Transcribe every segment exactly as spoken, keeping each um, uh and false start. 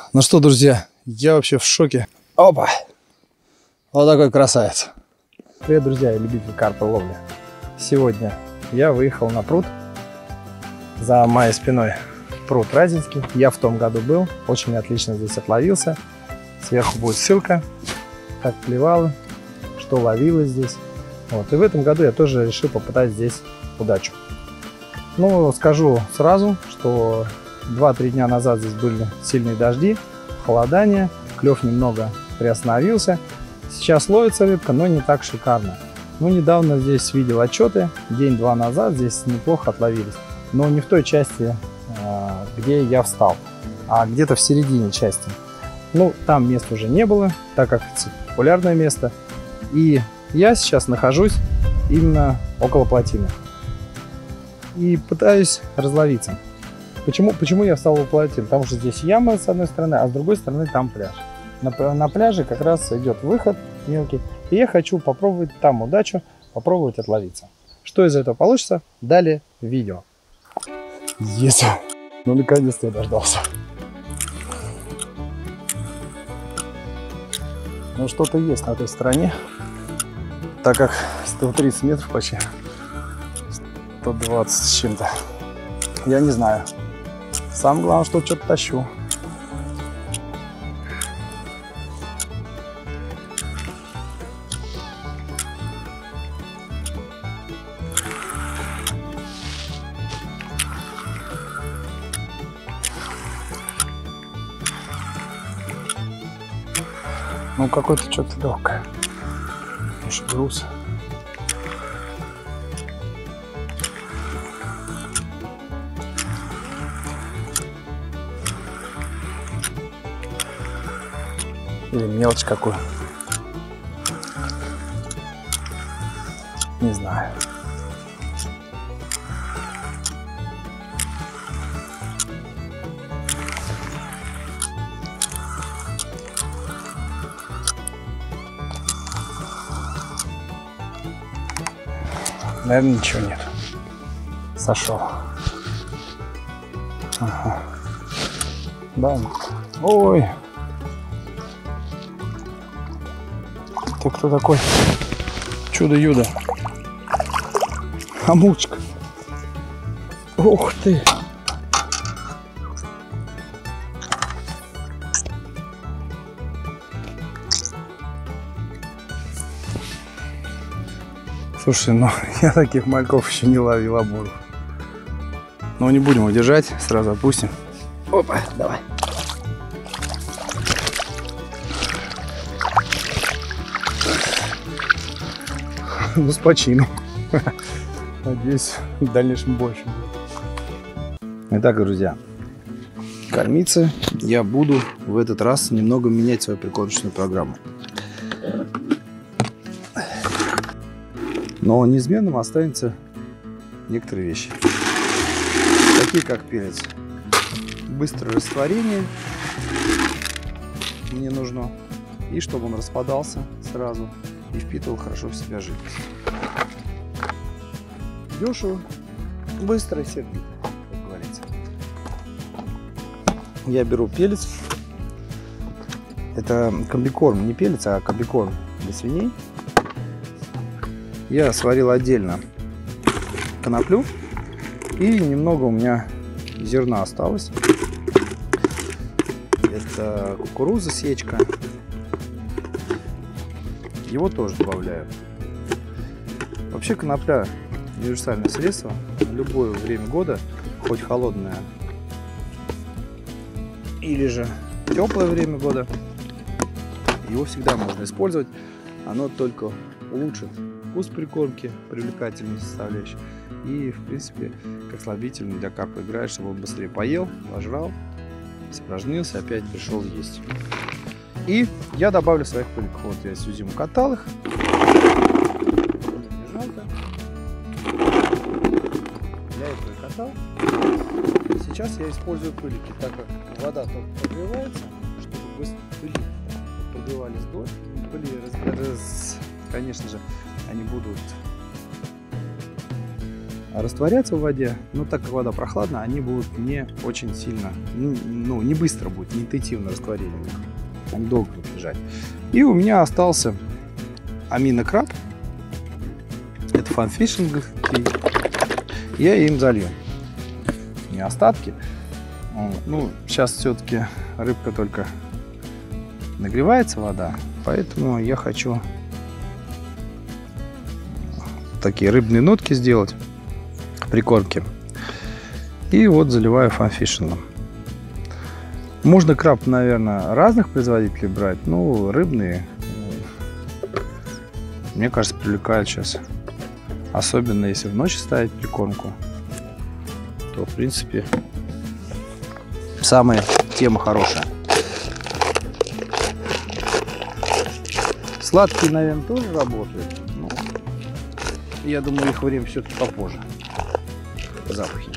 Ну что, друзья, я вообще в шоке. Опа! Вот такой красавец. Привет, друзья и любители карповой ловли. Сегодня я выехал на пруд. За моей спиной пруд Разинский. Я в том году был, очень отлично здесь отловился. Сверху будет ссылка, как клевало, что ловилось здесь. Вот. И в этом году я тоже решил попытать здесь удачу. Ну, скажу сразу, что два-три дня назад здесь были сильные дожди, холодание, клев немного приостановился. Сейчас ловится рыбка, но не так шикарно. Ну, недавно здесь видел отчеты, день-два назад здесь неплохо отловились. Но не в той части, где я встал, а где-то в середине части. Ну, там места уже не было, так как это популярное место. И я сейчас нахожусь именно около плотины. И пытаюсь разловиться. Почему, почему я встал у плотины? Потому что здесь яма с одной стороны, а с другой стороны там пляж. На, на пляже как раз идет выход мелкий. И я хочу попробовать там удачу, попробовать отловиться. Что из этого получится? Далее в видео. Есть! Ну, наконец-то я дождался. Ну, что-то есть на этой стороне. Так как сто тридцать метров почти. сто двадцать с чем-то. Я не знаю. Самое главное, что что-то тащу. Ну, какой-то что-то легкое. Может, груз. Или мелочь какую. Не знаю. Наверное, ничего нет. Сошел. Ага. Да. Ой. Ты кто такой? Чудо-юдо. Хомучка. Ух ты. Слушай, ну я таких мальков еще не ловил, обуров. Но не будем удержать, сразу отпустим. Опа, давай. Ну, с почином. Надеюсь, в дальнейшем больше. Итак, друзья, кормиться я буду в этот раз немного менять свою прикормочную программу. Но неизменным останется некоторые вещи. Такие как перец. Быстрое растворение мне нужно. И чтобы он распадался сразу и впитывал хорошо в себя жидкость. Дешево, быстро и сердито, как говорится. Я беру пелец. Это комбикорм, не пелец, а комбикорм для свиней. Я сварил отдельно коноплю. И немного у меня зерна осталось. Это кукуруза, сечка. Его тоже добавляю. Вообще конопля универсальное средство на любое время года, хоть холодное или же теплое время года. Его всегда можно использовать. Оно только улучшит вкус прикормки, привлекательность составляющей. И в принципе как слабительный для карпа играет, чтобы он быстрее поел, пожрал, испражнился, опять пришел есть. И я добавлю своих пыльников. Вот я всю зиму катал их. Не жалко. Для этого и катал. Сейчас я использую пыльники, так как вода только прогревается, чтобы быстро пыли прогревались до. Пыли, раз, раз, конечно же, они будут растворяться в воде, но так как вода прохладная, они будут не очень сильно, ну, ну не быстро будет, не интуитивно растворение. Они долго будут лежать. И у меня остался аминокраб. Это фанфишинг. Я им залью. Не остатки. Ну, сейчас все-таки рыбка только нагревается, вода. Поэтому я хочу такие рыбные нотки сделать. Прикормки. И вот заливаю фанфишингом. Можно краб, наверное, разных производителей брать. Ну, рыбные, мне кажется, привлекают сейчас. Особенно если в ночь ставить прикормку, то, в принципе, самая тема хорошая. Сладкие, наверное, тоже работают. Но я думаю, их время все-таки попозже. Запахи.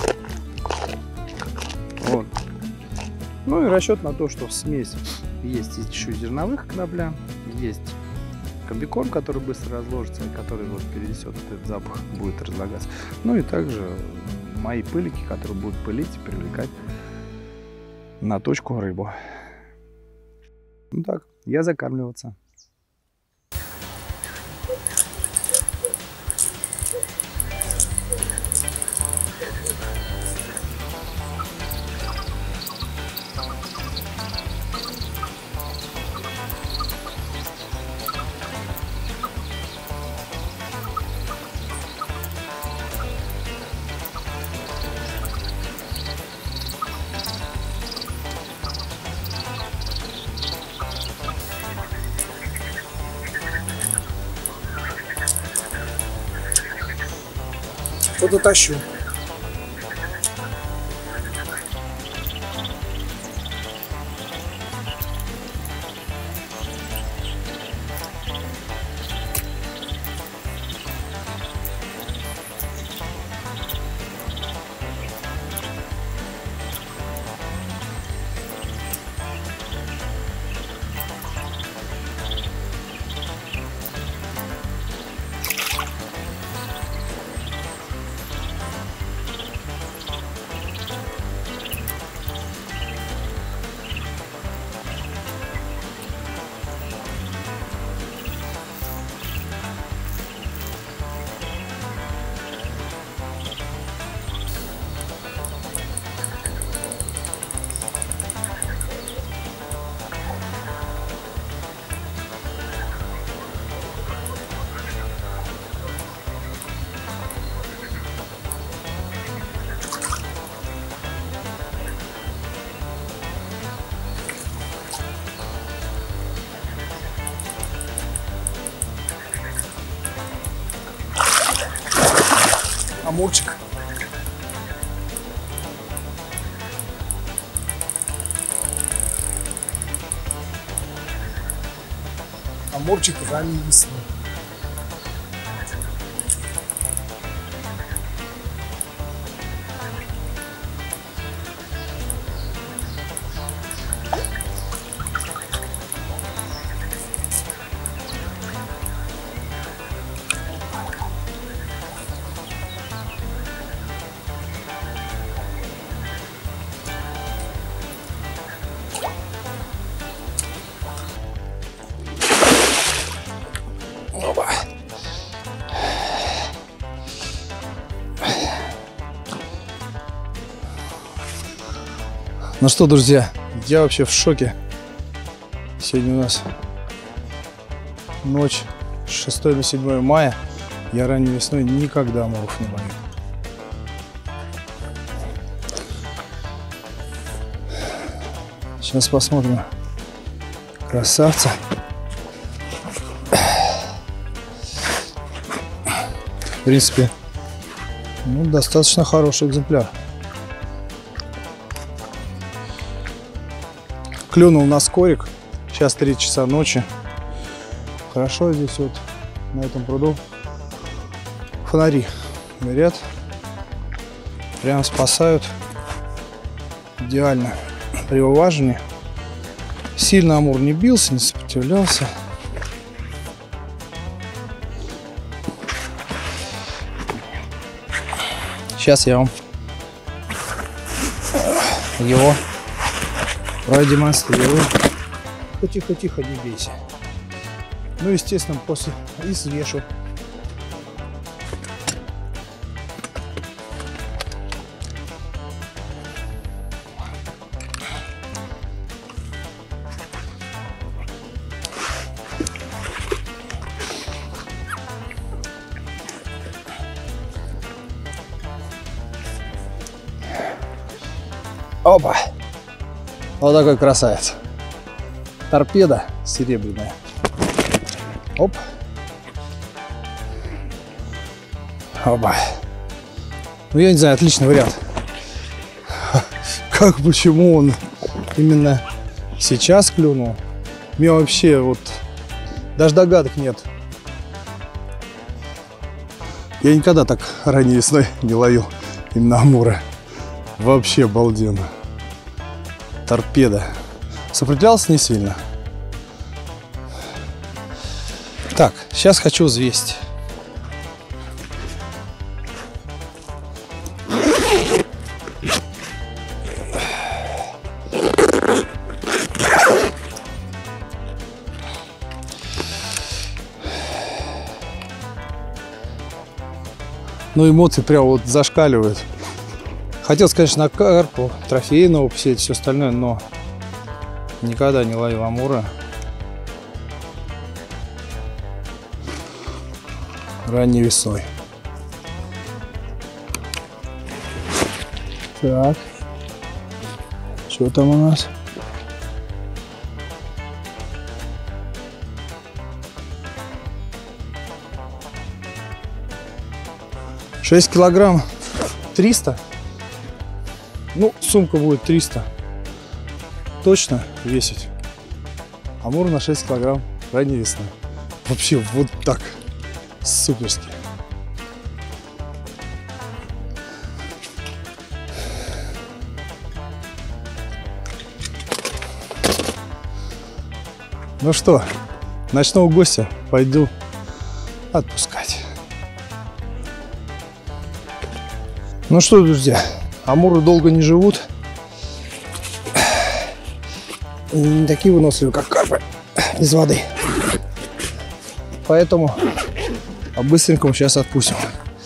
Вот. Ну и расчет на то, что в смесь есть еще зерновых конопля, есть комбикорм, который быстро разложится и который вот перенесет этот запах, будет разлагаться. Ну и также мои пылики, которые будут пылить и привлекать на точку рыбу. Ну так, я закармливаться. Что-то тащу. Амурчик. Амурчик ранней весны. Ну что, друзья, я вообще в шоке. Сегодня у нас ночь с шестого на седьмое мая. Я ранней весной никогда амуров не ловил. Сейчас посмотрим. Красавца. В принципе, ну, достаточно хороший экземпляр. Клюнул на скорик. Сейчас три часа ночи. Хорошо здесь вот на этом пруду фонари горят. Прям спасают. Идеально. При вываживании. Сильно амур не бился, не сопротивлялся. Сейчас я вам его продемонстрирую. Тихо-тихо, не бейся. Ну, естественно, после и свешу. Опа! Вот такой красавец. Торпеда серебряная. Оп. Опа. Ну, я не знаю, отличный вариант. Как, почему он именно сейчас клюнул? У меня вообще вот даже догадок нет. Я никогда так ранней весной не ловил именно амура. Вообще обалденно. Торпеда. Сопротивлялся не сильно. Так, сейчас хочу взвесить. Ну, эмоции прям вот зашкаливают. Хотел, конечно, на карпу, трофейного посетить, все остальное, но никогда не ловил амура. Ранней весной. Так. Что там у нас? шесть килограмм триста. Ну, сумка будет триста. Точно весить. Амур на шесть килограмм ранней весной. Вообще вот так. Суперски. Ну что, ночного гостя пойду отпускать. Ну что, друзья, амуры долго не живут. Не такие выносливые, как карпы из воды. Поэтому по-быстренькому сейчас отпустим.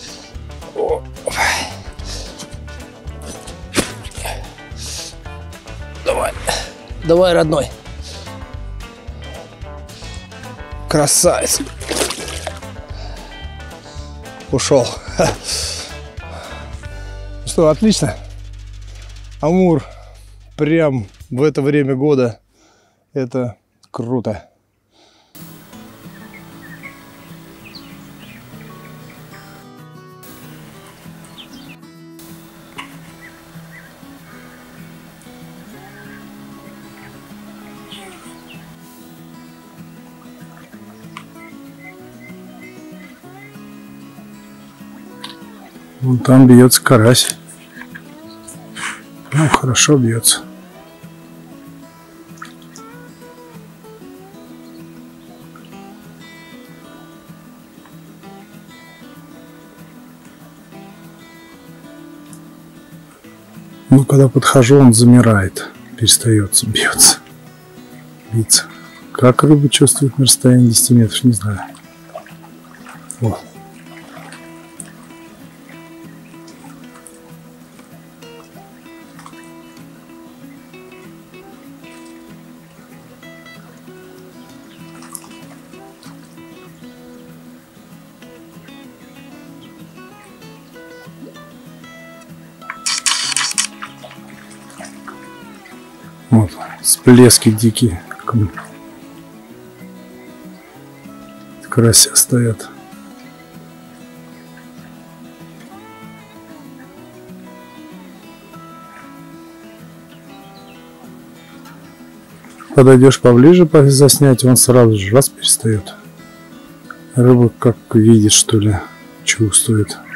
Давай, давай, родной. Красавец. Ушел. Что, отлично. Амур прям в это время года. Это круто. Вон там бьется карась. Ну, хорошо бьется. Ну, когда подхожу, он замирает, перестает бьется, биться. Как рыба чувствует на расстоянии десяти метров, не знаю. Вот. Вот, всплески дикие. Карася стоят. Подойдешь поближе заснять, он сразу же раз перестает. Рыба как видит, что ли, чувствует.